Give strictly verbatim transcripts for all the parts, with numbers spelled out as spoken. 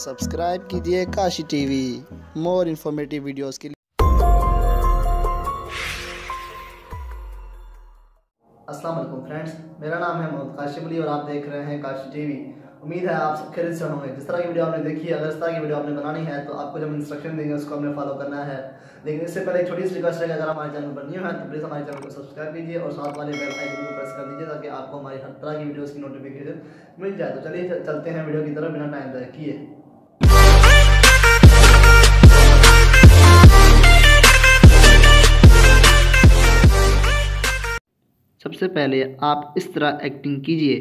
Subscribe कीजिए Kashi TV more informative videos के लिए। अस्सलाम वालेकुम फ्रेंड्स, मेरा नाम है मोहम्मद काशिफ अली और आप देख रहे हैं काशी टीवी। उम्मीद है आप सब खैरियत से होंगे। जिस तरह की वीडियो आपने देखी है, अगर इस तरह की वीडियो आपने बनानी है तो आपको जब इंस्ट्रक्शन देंगे उसको हमने फॉलो करना है। लेकिन इससे पहले एक छोटी सी रिक्वेस्ट है, अगर हमारे चैनल पर न्यू है तो प्लीज़ हमारे चैनल को सब्सक्राइब कीजिए और साथ वाले बेल आइकन को प्रेस कर दीजिए ताकि आपको हमारी हर तरह की वीडियोज़ की नोटिफिकेशन मिल जाए। तो चलिए चलते हैं वीडियो की तरफ बिना टाइम ज़ाया किए। सबसे पहले आप इस तरह एक्टिंग कीजिए।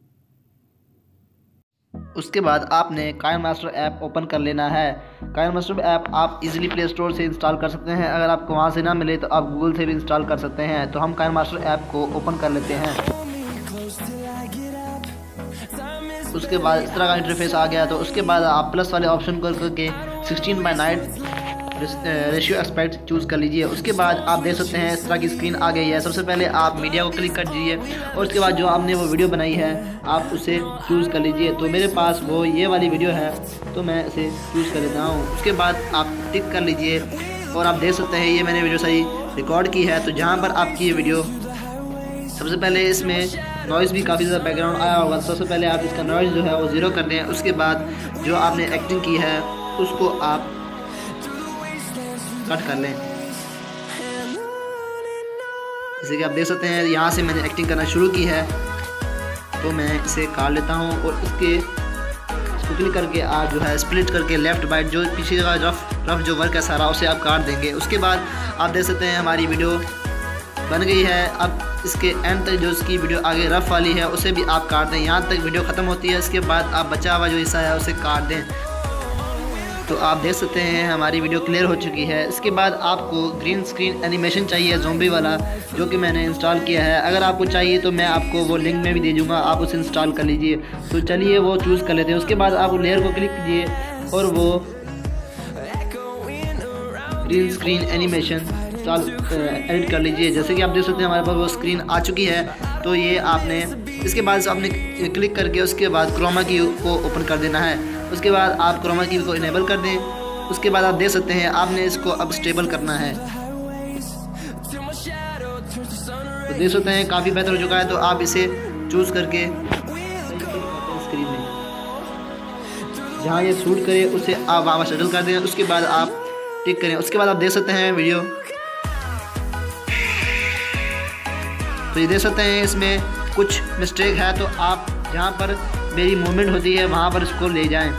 उसके बाद आपने काइनमास्टर ऐप ओपन कर लेना है। काइनमास्टर ऐप आप इजीली प्ले स्टोर से इंस्टॉल कर सकते हैं। अगर आपको वहां से ना मिले तो आप गूगल से भी इंस्टॉल कर सकते हैं। तो हम काइनमास्टर ऐप को ओपन कर लेते हैं। उसके बाद इस तरह का इंटरफेस आ गया। तो उसके बाद आप प्लस वाले ऑप्शन को करके sixteen by nine ratio aspect choose कर लीजिए। उसके बाद आप देख सकते हैं इस तरह की स्क्रीन आ गई है। सबसे पहले आप मीडिया को क्लिक कर दीजिए और उसके बाद जो आपने वो वीडियो बनाई है आप उसे चूज़ कर लीजिए। तो मेरे पास वो ये वाली वीडियो है तो मैं इसे चूज़ कर लेता हूँ। उसके बाद आप टिक कर लीजिए और आप देख सकते हैं ये मैंने वीडियो सही रिकॉर्ड की है। तो जहाँ पर आपकी ये वीडियो, सबसे पहले इसमें नॉइज़ भी काफ़ी ज़्यादा बैकग्राउंड आया होगा। सबसे पहले आप इसका नॉइज़ जो है वो ज़ीरो कर दें। उसके बाद जो आपने एक्टिंग की है उसको आप कट कर लें। जैसे कि आप देख सकते हैं यहाँ से मैंने एक्टिंग करना शुरू की है तो मैं इसे काट लेता हूँ और इसके इसको क्लिक करके आप जो है स्प्लिट करके लेफ़्ट बाइट जो पीछे का रफ रफ जो वर्क है सारा उसे आप काट देंगे। उसके बाद आप देख सकते हैं हमारी वीडियो बन गई है। अब इसके एंड तक जो इसकी वीडियो आगे रफ वाली है उसे भी आप काट दें। यहाँ तक वीडियो ख़त्म होती है। इसके बाद आप बचा हुआ जो हिस्सा है उसे काट दें। तो आप देख सकते हैं हमारी वीडियो क्लियर हो चुकी है। इसके बाद आपको ग्रीन स्क्रीन एनिमेशन चाहिए ज़ॉम्बी वाला, जो कि मैंने इंस्टॉल किया है। अगर आपको चाहिए तो मैं आपको वो लिंक में भी दे दूँगा, आप उसे इंस्टॉल कर लीजिए। तो चलिए वो चूज़ कर लेते हैं। उसके बाद आप लेयर को क्लिक कीजिए और वो green screen animation install edit कर लीजिए। जैसे कि आप देख सकते हैं हमारे पास वो स्क्रीन आ चुकी है। तो ये आपने इसके बाद आपने क्लिक करके उसके बाद क्रोमा की को ओपन कर देना है। उसके बाद आप क्रोमा की को इनेबल कर दें। उसके बाद आप देख सकते हैं आपने इसको अब स्टेबल करना है। तो देख सकते हैं काफ़ी बेहतर हो चुका है। तो आप इसे चूज़ करके स्क्रीन में जहाँ ये शूट करे उसे आप वापस सेटल कर दें। उसके बाद आप टिक करें। उसके बाद आप देख सकते हैं वीडियो, तो ये देख सकते हैं इसमें कुछ मिस्टेक है। तो आप जहाँ पर मेरी मूवमेंट होती है वहाँ पर इसको ले जाएं।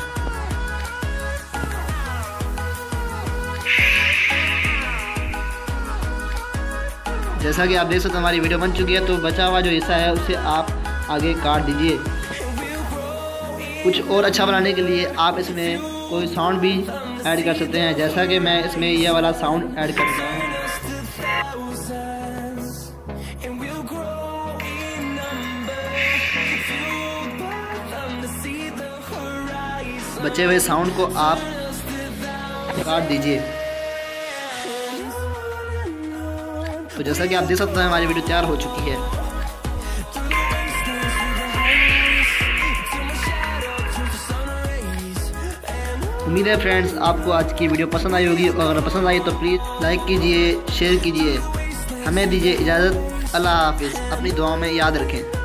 जैसा कि आप देख सकते हैं हमारी वीडियो बन चुकी है। तो बचा हुआ जो हिस्सा है उसे आप आगे काट दीजिए। कुछ और अच्छा बनाने के लिए आप इसमें कोई साउंड भी ऐड कर सकते हैं, जैसा कि मैं इसमें यह वाला साउंड ऐड कर रहा हूँ। बचे हुए साउंड को आप काट दीजिए। तो जैसा कि आप देख सकते हैं हमारी वीडियो तैयार हो चुकी है। उम्मीद है फ्रेंड्स आपको आज की वीडियो पसंद आई होगी। और अगर पसंद आई तो प्लीज़ लाइक कीजिए, शेयर कीजिए। हमें दीजिए इजाज़त। अल्लाह हाफिज़। अपनी दुआओं में याद रखें।